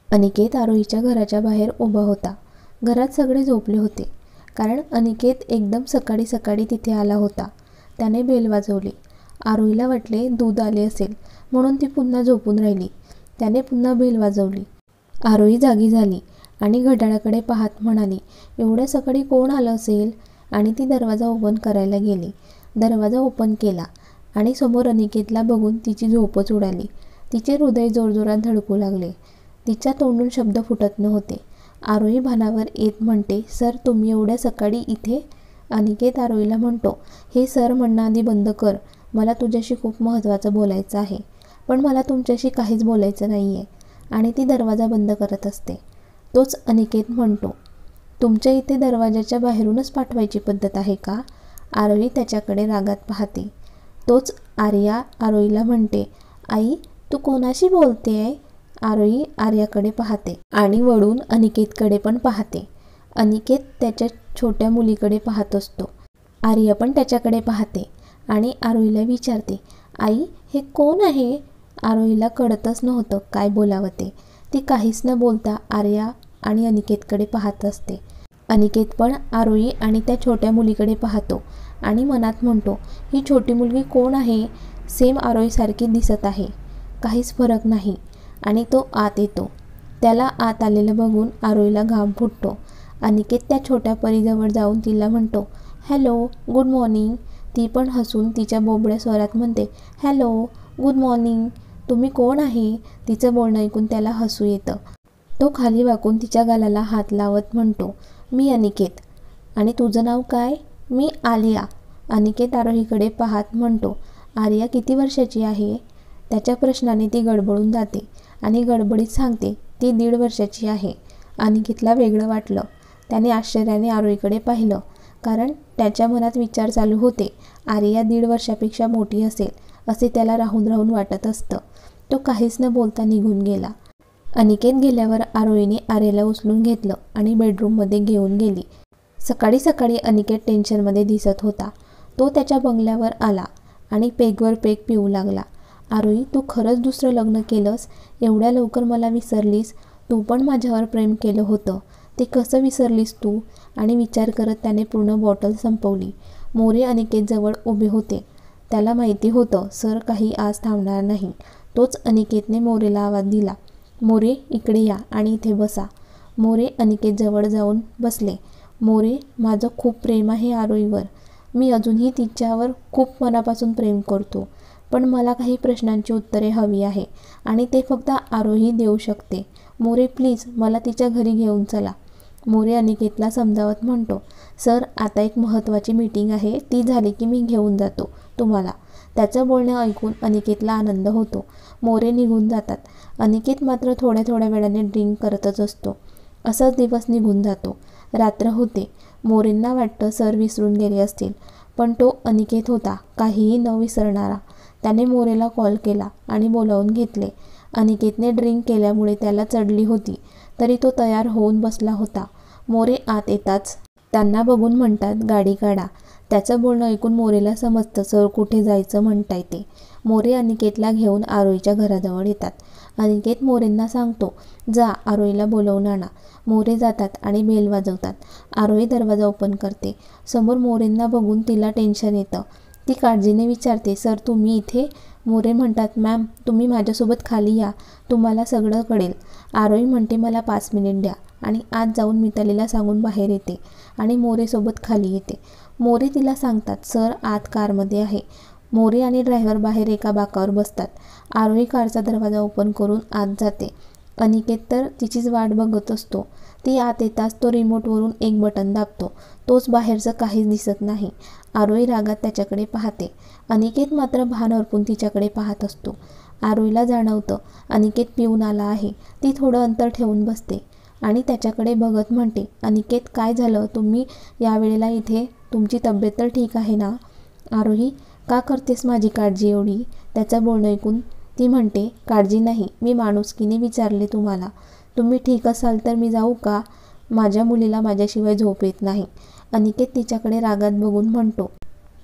अनिकेत आरोहीच्या घराच्या बाहेर उभा होता. घरात सगळे झोपले होते, कारण अनिकेत एकदम सकाळी सकाळी तिथे आला होता. त्याने बेल वाजवली. आरोहीला वाटले दूध आले असेल, म्हणून ती पुन्हा झोपून राहिली. त्याने पुन्हा बेल वाजवली. आरोही जागी झाली आणि घड्याळाकडे पाहत म्हणाली, एवढ्या सकाळी कोण आलं असेल? आणि ती दरवाजा ओपन करायला गेली. दरवाजा ओपन केला आणि समोर अनिकेतला बघून तिची झोपच उडाली. तिचे हृदय जोरजोरात धडकू लागले. तिच्या तोंडून शब्द फुटत नव्हते. आरोही भानावर येत म्हणते, सर तुम्ही एवढ्या सकाळी इथे? अनिकेत आरोहीला म्हणतो, हे सर म्हणणं आधी बंद कर. मला तुझ्याशी खूप महत्त्वाचं बोलायचं आहे. पण मला तुमच्याशी काहीच बोलायचं नाही आहे. आणि ती दरवाजा बंद करत असते. तोच अनिकेत म्हणतो, तुमच्या इथे दरवाजाच्या बाहेरूनच पाठवायची पद्धत आहे का? आरोही त्याच्याकडे रागात पाहते. तोच आर्या आरोहीला म्हणते, आई तू कोणाशी बोलते आहे? आरोही आर्याकडे पाहते आणि वळून अनिकेतकडे पण पाहते. अनिकेत त्याच्या छोट्या मुलीकडे पाहत असतो. आर्या पण त्याच्याकडे पाहते आणि आरोहीला विचारते, आई हे कोण आहे? आरोहीला कळतच नव्हतं काय बोलावं ते. ती काहीच न बोलता आर्या आणि अनिकेतकडे पाहत असते. अनिकेत पण आरोही आणि त्या छोट्या मुलीकडे पाहतो आणि मनात म्हणतो, ही छोटी मुलगी कोण आहे? सेम आरोहीसारखी दिसत आहे, काहीच फरक नाही. आणि तो आत येतो. त्याला आत आलेलं बघून आरोहीला घाम फुटतो. अनिकेत त्या छोट्या परीजवळ जाऊन तिला म्हणतो, हॅलो गुड मॉर्निंग. ती पण हसून तिच्या बोबड्या स्वरात म्हणते, हॅलो गुड मॉर्निंग. तुम्ही कोण आहे? तिचं बोलणं ऐकून त्याला हसू येतं. तो खाली वाकून तिच्या गालाला हात लावत म्हणतो, मी अनिकेत. आणि तुझं नाव काय? मी आलिया. अनिकेत आरोहीकडे पाहत म्हणतो, आर्या किती वर्षाची आहे? त्याच्या प्रश्नाने ती गडबडून जाते आणि गडबडीत सांगते, ती 1.5 वर्षाची आहे. अनिकेतला वेगळं वाटलं. त्याने आश्चर्याने आरोहीकडे पाहिलं, कारण त्याच्या मनात विचार चालू होते, आर्या 1.5 वर्षापेक्षा मोठी असेल असे त्याला राहून राहून वाटत असतं. तो काहीच न बोलता निघून गेला. अनिकेत गेल्यावर आरोहीने आर्याला उचलून घेतलं आणि बेडरूममध्ये घेऊन गेली. सकाळी सकाळी अनिकेत टेन्शनमध्ये दिसत होता. तो त्याच्या बंगल्यावर आला आणि पेगवर पेग पिऊ लागला. आरोही तू खरंच दुसरं लग्न केलंस? एवढ्या लवकर मला विसरलीस? तू पण माझ्यावर प्रेम केलं होतं, ते कसं विसरलीस तू? आणि विचार करत त्याने पूर्ण बॉटल संपवली. मोरे अनिकेतजवळ उभे होते. त्याला माहिती होतं सर काही आज थांबणार नाही. तोच अनिकेतने मोरेला आवाज दिला, मोरे इकडे या आणि इथे बसा. मोरे अनिकेतजवळ जाऊन बसले. मोरे माझं खूप प्रेम आहे आरोहीवर. मी अजूनही तिच्यावर खूप मनापासून प्रेम करतो. पण मला काही प्रश्नांची उत्तरे हवी आहे आणि ते फक्त आरोही देऊ शकते. मोरे प्लीज मला तिच्या घरी घेऊन चला. मोरे अनिकेतला समजावत म्हणतो, सर आता एक महत्त्वाची मीटिंग आहे, ती झाली की मी घेऊन जातो तुम्हाला. त्याचं बोलणं ऐकून अनिकेतला आनंद होतो. मोरे निघून जातात. अनिकेत मात्र थोड्या थोड्या वेळाने ड्रिंक करतच असतो. असाच दिवस निघून जातो. रात्र होते. मोरेंना वाटतं सर विसरून गेले असतील, पण तो अनिकेत होता काहीही न विसरणारा. त्याने मोरेला कॉल केला आणि बोलावून घेतले. अनिकेतने ड्रिंक केल्यामुळे त्याला चढली होती, तरी तो तयार होऊन बसला होता. मोरे आत येताच त्यांना बघून म्हणतात, गाडी काढा. त्याचं बोलणं ऐकून मोरेला समजतं सर कुठे जायचं म्हणताय ते. मोरे अनिकेतला घेऊन आरोहीच्या घराजवळ येतात. अनिकेत मोरेंना सांगतो, जा आरोहीला बोलवून आणा. मोरे जातात आणि बेल वाजवतात. आरोही दरवाजा ओपन करते. समोर मोरेंना बघून तिला टेन्शन येतं. ती काळजीने विचारते, सर तुम्ही इथे? मोरे म्हणतात, मॅम तुम्ही माझ्यासोबत खाली या, तुम्हाला सगळं कळेल. आरोही म्हणते, मला 5 मिनिट द्या आणि आत जाऊन मितालीला सांगून बाहेर येते आणि मोरेसोबत खाली येते. मोरे तिला सांगतात, सर आत कारमध्ये आहे. मोरे आणि ड्रायव्हर बाहेर एका बाकावर बसतात. आरोही कारचा दरवाजा ओपन करून आत जाते. अनिकेत तर तिचीच वाट बघत असतो. ती आत येताच तो रिमोटवरून एक बटन दाबतो. तोच बाहेरचं काहीच दिसत नाही. आरोही रागात त्याच्याकडे पाहते. अनिकेत मात्र भान हरपून तिच्याकडे पाहत असतो. आरोहीला जाणवतं अनिकेत पिऊन आला आहे. ती थोडं अंतर ठेवून बसते आणि त्याच्याकडे बघत म्हणते, अनिकेत काय झालं? तुम्ही यावेळेला इथे? तुमची तब्येत तर ठीक आहे ना? आरोही का करतेस माझी काळजी एवढी? त्याचं बोलणं ऐकून ती म्हणते, काळजी नाही, मी माणुसकीने विचारले तुम्हाला. तुम्ही ठीक असाल तर मी जाऊ का? माझ्या मुलीला माझ्याशिवाय झोप येत नाही. अनिकेत तिच्याकडे रागात बघून म्हणतो,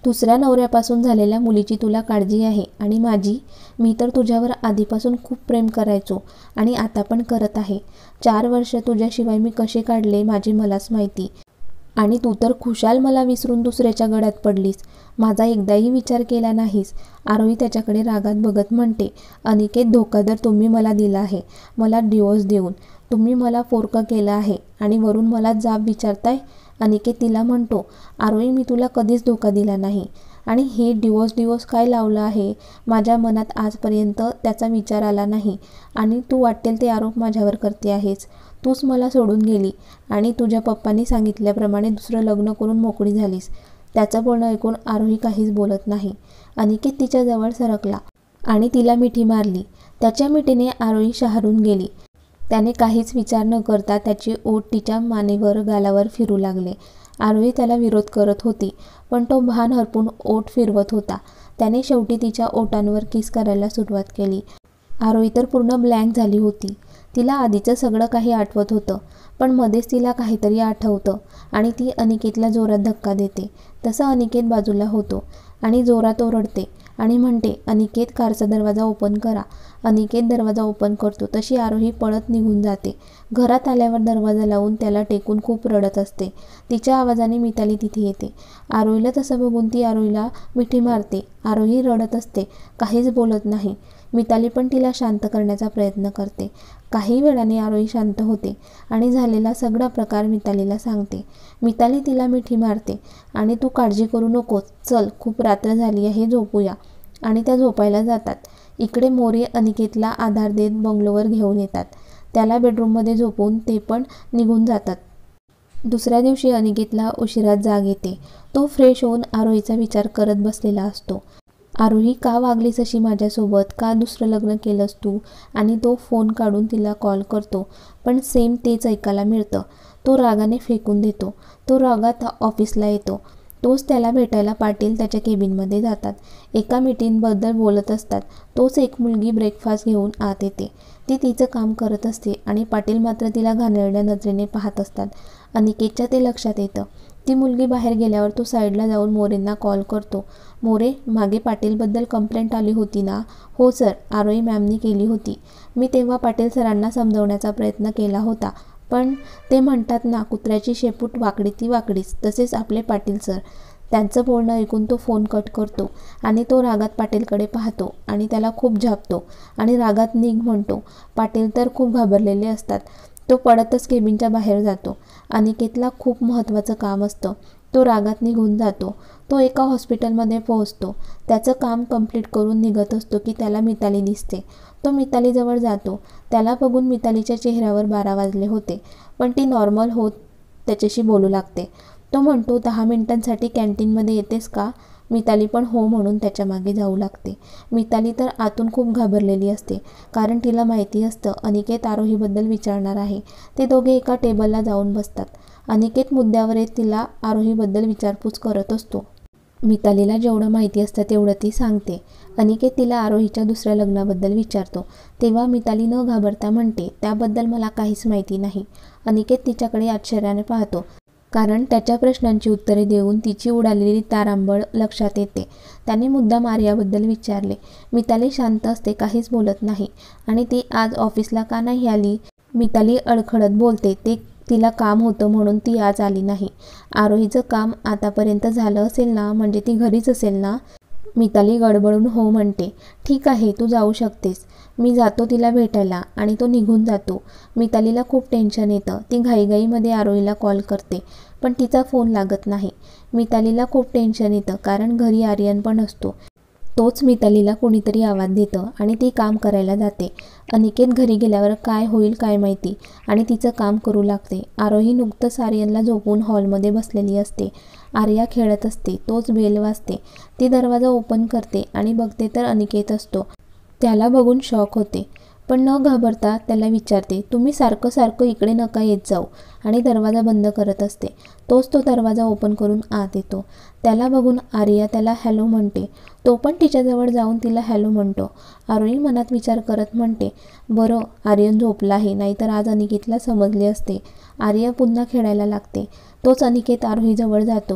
दुसऱ्या नवऱ्यापासून झालेल्या मुलीची तुला काळजी आहे आणि मी तर तुझ्यावर आधीपासून खूप प्रेम करायचो आणि आता पण करत आहे. 4 वर्ष तुझ्याशिवाय मी कसे काढले माझे मलाच माहिती. आणि तू तर खुशाल मला विसरून दुसऱ्याच्या गळ्यात पडलीस. माझा एकदाही विचार केला नाहीस. आरोही त्याच्याकडे रागात बघत म्हणते, अनिकेत, धोका तर तुम्ही मला दिला आहे. मला डिवोर्स देऊन तुम्ही मला पोरकं केलं आहे आणि वरून मला जाब विचारताय. अनिकेत तिला म्हणतो, आरोही, मी तुला कधीच धोका दिला नाही आणि हे डिवोर्स काय लावलं आहे माझ्या मनात आजपर्यंत त्याचा विचार आला नाही. आणि तू वाटेल ते आरोप माझ्यावर करते आहेस. तूच मला सोडून गेली आणि तुझ्या पप्पांनी सांगितल्याप्रमाणे दुसरं लग्न करून मोकळी झालीस. त्याचं बोलणं ऐकून आरोही काहीच बोलत नाही. अनिकेत तिच्याजवळ सरकला आणि तिला मिठी मारली. त्याच्या मिठीने आरोही शहारून गेली. त्याने काहीच विचार न करता त्याचे ओठ तिच्या मानेवर गालावर फिरू लागले. आरोही त्याला विरोध करत होती, पण तो भान हरपून ओठ फिरवत होता. त्याने शेवटी तिच्या ओठांवर किस करायला सुरुवात केली. आरोही तर पूर्ण ब्लँक झाली होती. तिला आधीचं सगळं काही आठवत होतं, पण मध्येच तिला काहीतरी आठवतं आणि ती अनिकेतला जोरात धक्का देते. तसा अनिकेत बाजूला होतो आणि जोरात ओरडते आणि म्हणते, अनिकेत, कारचा दरवाजा ओपन करा. अनिकेत दरवाजा ओपन करतो तशी आरोही पळत निघून जाते. घरात आल्यावर दरवाजा लावून त्याला टेकून खूप रडत असते. तिच्या आवाजाने मिताली तिथे येते. आरोहीला तसं बघून ती आरोहीला मिठी मारते. आरोही रडत असते, काहीच बोलत नाही. मिताली पण तिला शांत करण्याचा प्रयत्न करते. काही वेळाने आरोही शांत होते आणि झालेला सगळा प्रकार मितालीला सांगते. मिताली तिला मिठी मारते आणि तू काळजी करू नकोस, चल, खूप रात्र झाली आहे, झोपूया. आणि त्या झोपायला जातात. इकडे मोरे अनिकेतला आधार देत बंगलोवर घेऊन येतात. त्याला बेडरूममध्ये झोपवून ते पण निघून जातात. दुसऱ्या दिवशी अनिकेतला उशिरात जाग येते. तो फ्रेश होऊन आरोहीचा विचार करत बसलेला असतो. आरोही, का वागलीस अशी माझ्यासोबत? का दुसरं लग्न केलंस तू? आणि तो फोन काढून तिला कॉल करतो, पण सेम तेच ऐकायला मिळतं. तो रागाने फेकून देतो. तो रागात ऑफिसला येतो. तोच त्याला भेटायला पाटील त्याच्या केबिनमध्ये जातात. एका मीटिंगबद्दल बोलत असतात. तोच एक मुलगी ब्रेकफास्ट घेऊन आत येते. ती तिचं काम करत असते आणि पाटील मात्र तिला घाणेरड्या नजरेने पाहत असतात. अनिकेतच्या ते लक्षात येतं. ती मुलगी बाहेर गेल्यावर तो साईडला जाऊन मोरेंना कॉल करतो. मोरे, मागे पाटीलबद्दल कंप्लेंट आली होती ना? हो सर, आरोही मॅमनी केली होती. मी तेव्हा पाटील सरांना समजवण्याचा प्रयत्न केला होता, पण ते म्हणतात ना, कुत्र्याची शेपूट वाकडी ती वाकडीच. तसेच आपले पाटील सर. त्यांचं बोलणं ऐकून तो फोन कट करतो आणि तो रागात पाटीलकडे पाहतो आणि त्याला खूप झापतो आणि रागात निघ म्हणतो. पाटील तर खूप घाबरलेले असतात. तो पडतच केबिनच्या बाहेर जातो. अनिकेतला खूप महत्त्वाचं काम असतं. तो रागात निघून जातो. तो एका हॉस्पिटलमध्ये पोहोचतो. त्याचं काम कंप्लीट करून निघत असतो की त्याला मिताली दिसते. तो मितालीजवळ जातो. त्याला बघून मितालीच्या चेहऱ्यावर 12 वाजले होते, पण ती नॉर्मल होत त्याच्याशी बोलू लागते. तो म्हणतो, 10 मिनिटांसाठी कॅन्टीनमध्ये येतेस का? मिताली पण हो म्हणून त्याच्या मागे जाऊ लागते. मिताली तर आतून खूप घाबरलेली असते, कारण तिला माहिती असतं अनिकेत आरोहीबद्दल विचारणार आहे. ते दोघे एका टेबलला जाऊन बसतात. अनिकेत मुद्द्यावर येत तिला आरोहीबद्दल विचारपूस करत असतो. मितालीला जेवढं माहिती असतं तेवढं ती सांगते. अनिकेत तिला आरोहीच्या दुसऱ्या लग्नाबद्दल विचारतो. तेव्हा मिताली न घाबरता म्हणते, त्याबद्दल मला काहीच माहिती नाही. अनिकेत तिच्याकडे आश्चर्याने पाहतो, कारण त्याच्या प्रश्नांची उत्तरे देऊन तिची उडालेली तारांबळ लक्षात येते. त्याने मुद्दाम आर्याबद्दल विचारले. मिताली शांत असते, काहीच बोलत नाही. आणि ती आज ऑफिसला का नाही आली? मिताली अडखळत बोलते, ते तिला काम होतं म्हणून ती आज आली नाही. आरोहीचं काम आतापर्यंत झालं असेल ना? म्हणजे ती घरीच असेल ना? मिताली गडबडून हो म्हणते. ठीक आहे, तू जाऊ शकतेस. मी जातो तिला भेटायला. आणि तो निघून जातो. मितालीला खूप टेन्शन येतं. ती घाईघाईमध्ये आरोहीला कॉल करते, पण तिचा फोन लागत नाही. मितालीला खूप टेन्शन येतं, कारण घरी आर्यन पण असतो. तोच मितालीला कोणीतरी आवाज देतं आणि ती काम करायला जाते. अनिकेत घरी गेल्यावर काय होईल काय माहिती, आणि तिचं काम करू लागते. आरोही नुकतंच आर्यनला झोपून हॉलमध्ये बसलेली असते. आर्या खेळत असते. तोच बेल वाजते. ती दरवाजा ओपन करते आणि बघते तर अनिकेत असतो. त्याला बघून शॉक होते, पण न घाबरता त्याला विचारते, तुम्ही सारखं सारखं इकडे नका येत जाऊ, आणि दरवाजा बंद करत असते. तोच तो दरवाजा ओपन करून आत येतो. त्याला बघून आर्या त्याला हॅलो म्हणते. तो पण तिच्याजवळ जाऊन तिला हॅलो म्हणतो. आरोही मनात विचार करत म्हणते, बरं आर्यन झोपला आहे, नाहीतर आज अनिकेतला समजले असते. आर्या पुन्हा खेळायला लागते. तोच अनिकेत आरोहीजवळ जातो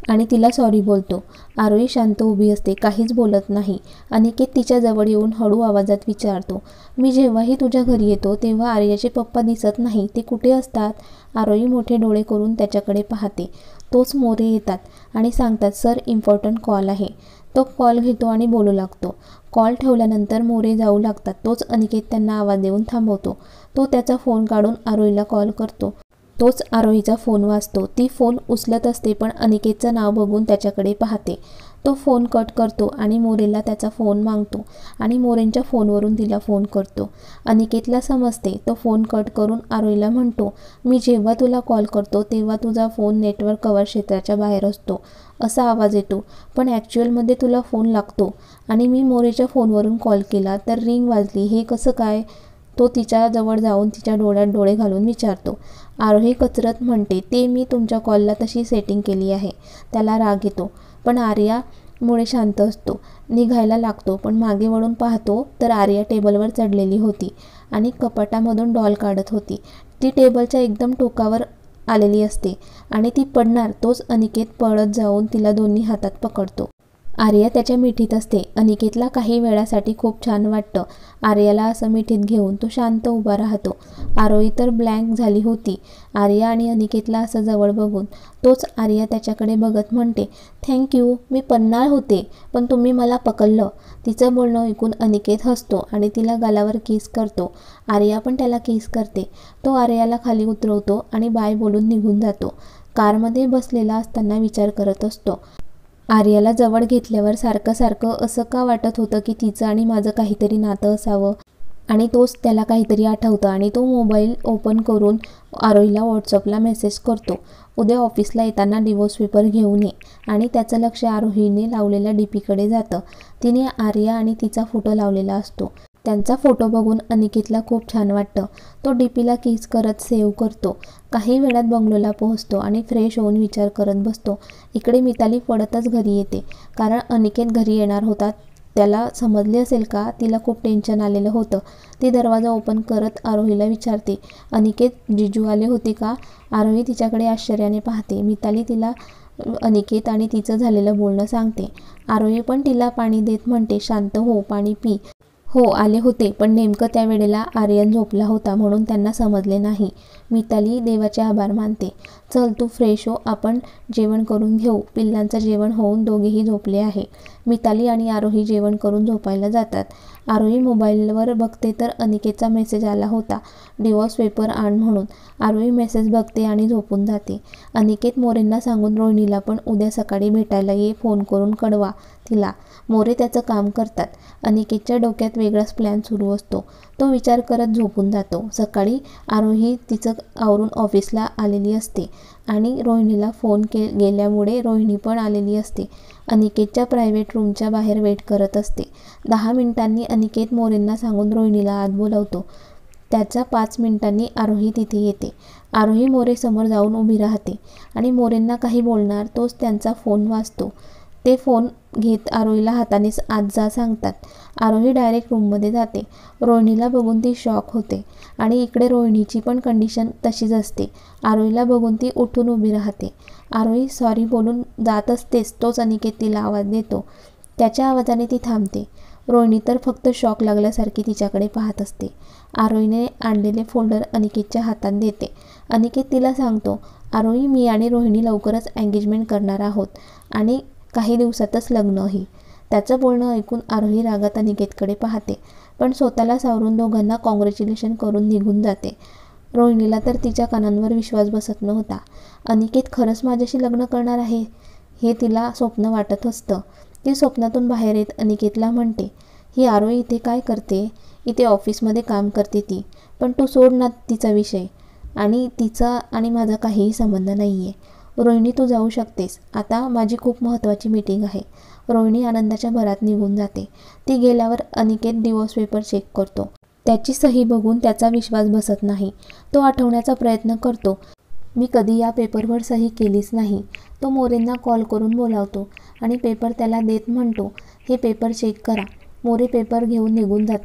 आणि तिला सॉरी बोलतो. आरोही शांत उभी असते, काहीच बोलत नाही. अनिकेत तिच्या जवळ येऊन हळू आवाजात विचारतो, मी जेव्हाही तुझ्या घरी येतो तेव्हा आर्याचे पप्पा दिसत नाही, ते कुठे असतात? आरोही मोठे डोळे करून त्याच्याकडे पाहते. तोच मोरे येतात आणि सांगतात, सर इम्पॉर्टंट कॉल आहे. तो कॉल घेतो आणि बोलू लागतो. कॉल ठेवल्यानंतर मोरे जाऊ लागतात. तोच अनिकेत त्यांना आवाज देऊन थांबवतो. तो त्याचा फोन काढून आरोहीला कॉल करतो. तोच आरोहीचा फोन वाजतो. ती फोन उचलत असते पण अनिकेतचं नाव बघून त्याच्याकडे पाहते. तो फोन कट करतो आणि मोरेला त्याचा फोन मागतो आणि मोरेंच्या फोनवरून तिला फोन करतो. अनिकेतला समजते. तो फोन कट करून आरोहीला म्हणतो, मी जेव्हा तुला कॉल करतो तेव्हा तुझा फोन नेटवर्क कव्हर क्षेत्राच्या बाहेर असतो असा आवाज येतो, पण ॲक्च्युअलमध्ये तुला फोन लागतो आणि मी मोरेच्या फोनवरून कॉल केला तर रिंग वाजली, हे कसं काय? तो तिच्या जवळ जाऊन तिच्या डोळ्यात डोळे घालून विचारतो. आरोही कचरत म्हणते, ते मी तुमच्या कॉलला तशी सेटिंग केली आहे. त्याला राग येतो पण आर्यामुळे शांत असतो. निघायला लागतो पण मागे वळून पाहतो तर आर्या टेबलवर चढलेली होती आणि कपाटामधून डॉल काढत होती. ती टेबलच्या एकदम टोकावर आलेली असते आणि ती पडणार तोच अनिकेत पळत जाऊन तिला दोन्ही हातात पकडतो. आर्या त्याच्या मिठीत असते. अनिकेतला काही वेळासाठी खूप छान वाटतं. आर्याला असं मिठीत घेऊन तो शांत उभा राहतो. आरोही तर ब्लँक झाली होती आर्या आणि अनिकेतला असं जवळ बघून. तोच आर्या त्याच्याकडे बघत म्हणते, थँक्यू, मी पडणार होते पण तुम्ही मला पकडलं. तिचं बोलणं ऐकून अनिकेत हसतो आणि तिला गालावर किस करतो. आर्या पण त्याला किस करते. तो आर्याला खाली उतरवतो आणि बाय बोलून निघून जातो. कारमध्ये बसलेला असताना विचार करत असतो. आर्याला जवळ घेतल्यावर सारखं सारखं असं का वाटत होतं की तिचं आणि माझं काहीतरी नातं असावं. आणि तोच त्याला काहीतरी आठवतं आणि तो मोबाईल ओपन करून आरोहीला व्हॉट्सअपला मेसेज करतो, उद्या ऑफिसला येताना डिवोर्स पेपर घेऊन ये. आणि त्याचं लक्ष आरोहीने लावलेल्या डीपीकडे जातं. तिने आर्या आणि तिचा फोटो लावलेला असतो. त्यांचा फोटो बघून अनिकेतला खूप छान वाटतं. तो डीपीला किस करत सेव्ह करतो. काही वेळात बंगलोला पोहोचतो आणि फ्रेश होऊन विचार करत बसतो. इकडे मिताली पडतच घरी येते कारण अनिकेत घरी येणार होता. त्याला समजले असेल का? तिला खूप टेन्शन आलेलं होतं. ती दरवाजा ओपन करत आरोहीला विचारते, अनिकेत जिजू आले होते का? आरोही तिच्याकडे आश्चर्याने पाहते. मिताली तिला अनिकेत आणि तिचं झालेलं बोलणं सांगते. आरोही पण तिला पाणी देत म्हणते, शांत हो, पाणी पी. हो आले होते पण नेमकं त्या वेळेला आर्यन झोपला होता म्हणून त्यांना समजले नाही. मिताली देवाचे आभार मानते. चल तू फ्रेश हो, आपण जेवण करून घेऊ. पिल्लांचं जेवण होऊन दोघेही झोपले आहे. मिताली आणि आरोही जेवण करून झोपायला जातात. आरोही मोबाईलवर बघते तर अनिकेतचा मेसेज आला होता, डिवोर्स पेपर आण म्हणून. आरोही मेसेज बघते आणि झोपून जाते. अनिकेत मोरेंना सांगून रोहिणीला पण उद्या सकाळी भेटायला ये, फोन करून कळवा तिला. मोरे त्याचं काम करतात. अनिकेतच्या डोक्यात वेगळाच प्लॅन सुरू असतो. तो विचार करत झोपून जातो. सकाळी आरोही तिचं आवरून ऑफिसला आलेली असते आणि रोहिणीला फोन गेल्यामुळे रोहिणी पण आलेली असते. अनिकेतच्या प्रायव्हेट रूमच्या बाहेर वेट करत असते. 10 मिनिटांनी अनिकेत मोरेंना सांगून रोहिणीला आत बोलावतो. त्याच्या 5 मिनिटांनी आरोही तिथे येते. आरोही मोरे समोर जाऊन उभी राहते आणि मोरेंना काही बोलणार तोच त्यांचा फोन वाजतो. ते फोन घेत आरोहीला हातानेच आत जा सांगतात. आरोही डायरेक्ट रूममध्ये जाते. रोहिणीला बघून ती शॉक होते आणि इकडे रोहिणीची पण कंडिशन तशीच असते. आरोहीला बघून ती उठून उभी राहते. आरोही सॉरी बोलून जात असतेच तोच अनिकेत तिला आवाज देतो. त्याच्या आवाजाने ती थांबते. रोहिणी तर फक्त शॉक लागल्यासारखी तिच्याकडे पाहत असते. आरोहीने आणलेले फोल्डर अनिकेतच्या हातात देते. अनिकेत तिला सांगतो, आरोही मी आणि रोहिणी लवकरच एंगेजमेंट करणार आहोत आणि काही दिवसातच लग्नही. त्याचं बोलणं ऐकून आरोही रागात अनिकेतकडे पाहते पण स्वतःला सावरून दोघांना कॉंग्रॅच्युलेशन करून निघून जाते. रोहिणीला तर तिच्या कानांवर विश्वास बसत नव्हता. अनिकेत खरंच माझ्याशी लग्न करणार आहे हे तिला स्वप्न वाटत असतं. ती स्वप्नातून बाहेर येत अनिकेतला म्हणते, ही आरोही इथे काय करते? इथे ऑफिसमध्ये काम करते ती. पण तू सोड ना तिचा विषय. आणि तिचा आणि माझा काहीही संबंध नाही आहे. रोहिणी तू जाऊ शकतेस. आता माझी खूप महत्त्वाची मीटिंग आहे. रोहिणी आनंदाच्या भरात निघून जाते. ती गेल्यावर अनिकेत डिवोर्स पेपर चेक करतो. त्याची सही बघून त्याचा विश्वास बसत नाही. तो आठवण्याचा प्रयत्न करतो, मी कधी या पेपरवर सही केलीच नाही. तो मोरेंना कॉल करून बोलावतो आणि पेपर त्याला देत म्हणतो, हे पेपर चेक करा. मोरे पेपर घेऊन निघून जातात.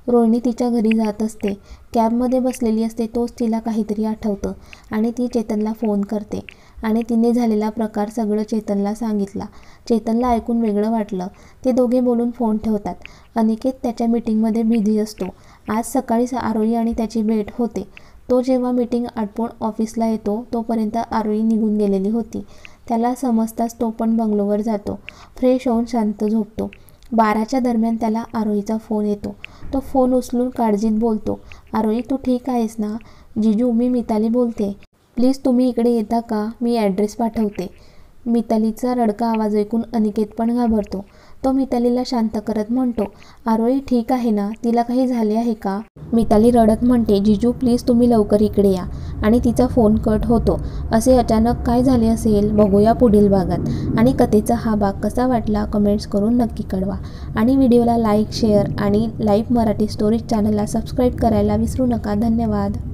रोहिणी तिच्या घरी जात असते. कॅबमध्ये बसलेली असते तोच तिला काहीतरी आठवतं आणि ती चेतनला फोन करते आणि तिने झालेला प्रकार सगळं चेतनला सांगितला. चेतनला ऐकून वेगळं वाटलं. ते दोघे बोलून फोन ठेवतात. अनिकेत त्याच्या मीटिंगमध्ये बिझी असतो. आज सकाळी आरोही आणि त्याची भेट होते. तो जेव्हा मीटिंग आटपून ऑफिसला येतो तोपर्यंत आरोही निघून गेलेली होती. त्याला समजताच तो पण बंगलोवर जातो. फ्रेश होऊन शांत झोपतो. 12च्या दरम्यान त्याला आरोहीचा फोन येतो. तो फोन उचलून काळजीत बोलतो, आरोही तू ठीक आहेस ना? जिजू मी मिताली बोलते. प्लीज तुम्ही इकडे येता का? मी ॲड्रेस पाठवते. मितालीचा रडका आवाज ऐकून अनिकेत पण घाबरतो. तो मितालीला शांत करत म्हणतो, आरोही ठीक आहे ना? तिला काही झाले आहे का? मिताली रडत म्हणते, जिजू प्लीज तुम्ही लवकर इकडे या. आणि तिचा फोन कट होतो. असे अचानक काय झाले असेल? बघूया पुढील भागात. आणि कथेचा हा भाग कसा वाटला कमेंट्स करून नक्की कळवा. आणि व्हिडिओला लाईक, शेअर आणि लाईव्ह मराठी स्टोरीज चॅनलला सबस्क्राईब करायला विसरू नका. धन्यवाद.